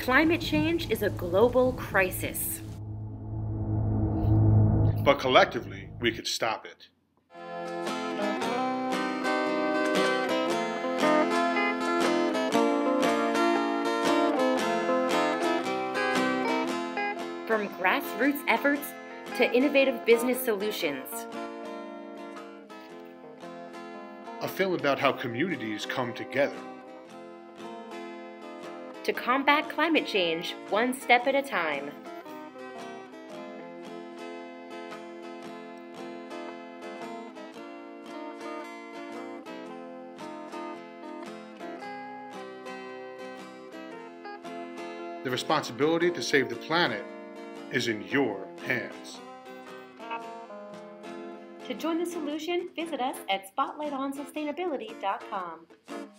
Climate change is a global crisis. But collectively, we could stop it. From grassroots efforts to innovative business solutions. A film about how communities come together. To combat climate change one step at a time. The responsibility to save the planet is in your hands. To join the solution, visit us at spotlightonsustainability.com.